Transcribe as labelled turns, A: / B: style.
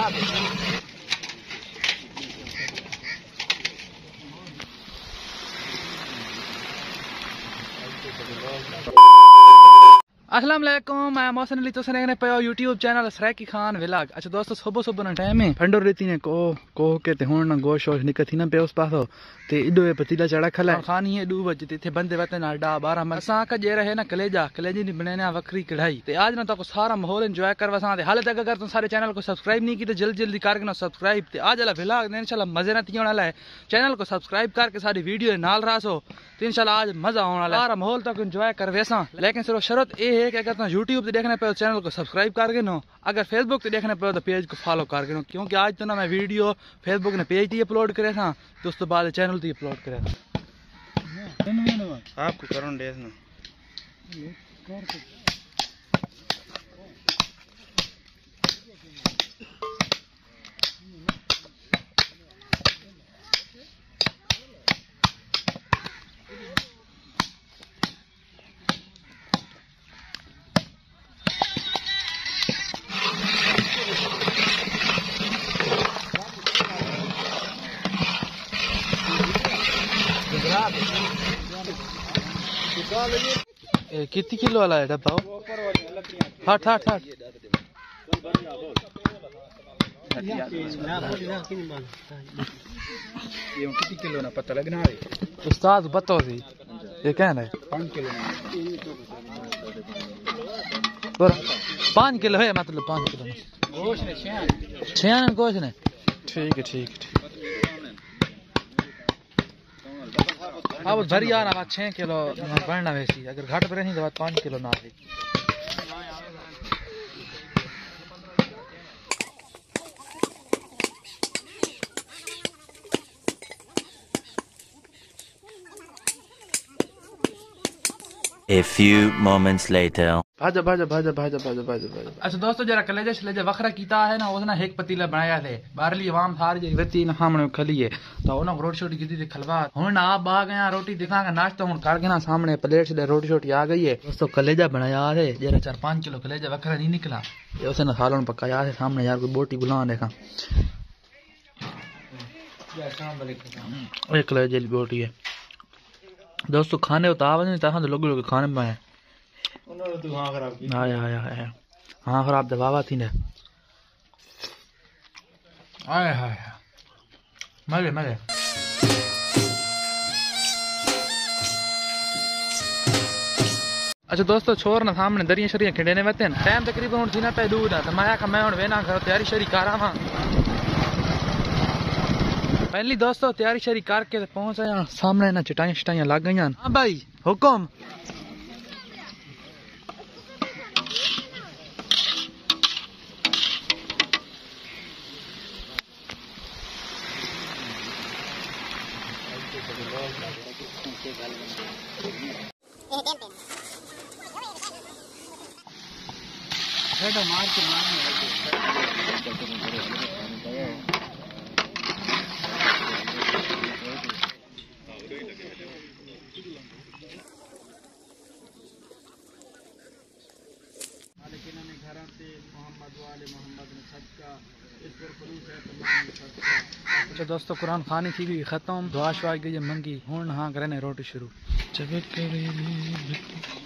A: अस्सलाम वालेकुम, मैं मोहसिन अली तुम देखने पे YouTube channel Saraiki Khan vlog. अच्छा दोस्तों, सुबह सुबह ना टाइम है फंडो रहती ने को के ते हुन ना गोश वोश निकती ना पे उस पासो ते इडो ए पतीला चढ़ा खला खानी है 2 बजे ते बंदे वते ना 10-12 मिनट असा का जे रहे ना कलेजी नी बनाने वक्री कढ़ाई ते आज ना तो सारा माहौल एंजॉय करवा सा ते हाले तक अगर तुम सारे चैनल को सब्सक्राइब नहीं की तो जल्दी करके ना सब्सक्राइब ते आज वाला व्लॉग ने इंशाल्लाह मजे ना तीन वाला है। चैनल को सब्सक्राइब करके सारी वीडियो नाल रासो तो इंशाल्लाह आज मजा आने वाला है। सारा माहौल तक एंजॉय कर वैसा, लेकिन सिर्फ शर्त ये है कि अगर तुम यूट्यूब पे देखने पे चैनल को सब्सक्राइब करके नो, अगर फेसबुक पे देखने पे तो पेज को फॉलो करके नो, क्योंकि आज तो ना मैं वीडियो फेसबुक ने पेज थी अपलोड करे था तो उस तो बाद चैनल थी अपलोड करे था। आपको करो डेस ना कितनी किलो वाला है डब्बा? हट हट हट कितनी किलो ना पता लगना है उस्ताद बताओ जी ये क्या है? 5 किलो 5 किलो है, मतलब 5 किलो गोश्त ने 6 गोश्त ने। ठीक है ठीक है हाँ वो भरी आ ना 6 किलो बढ़ना वैसी, अगर घाट पर नहीं तो 5 किलो ना है।
B: A few moments later.
A: भाजा भाजा भाजा भाजा भाजा भाजा भाजा। अच्छा दोस्तों, जरा कलेजा वखरा कीता है ना, उसने एक पतीला बनाया थे बाहरली आवाम सारी व्यक्ति ना सामने खली है तो उन्होंने रोटी शोटी की थी खलवा हूं आप आ गया रोटी दिखा के नाश्ता हूं करके ना सामने प्लेट से रोटी शोटी आ गई है। दोस्तों कलेजा बनाया है जरा 4-5 किलो कलेजा वखरा नहीं निकला, उसे ना सालों पकाया है सामने यार कोई बोटी बुला देखा एक कलेजे की बोटी है। दोस्तों खाने उतावल नहीं था तो लोग खाने में आए हाँ खराब दबावा थी ने आए हाय मजे मजे। अच्छा दोस्तों, छोर ना सामने दरिया शरिया खिंडेने वते टाइम तकरीबन थी ना पे दूर है तो मैं आखा मैं वेना घर तैयारी शरी करा पहली दोस्तों तैयारी शरी करके पहुंच आया सामने ना चटाइयां शटाइयां लग गई। हाँ भाई हुक्म मार के अच्छा दोस्तों, कुरान खानी थी भी खत्म, दुआ शुआ गई मंगी हूं हाँ करे रोटी शुरू।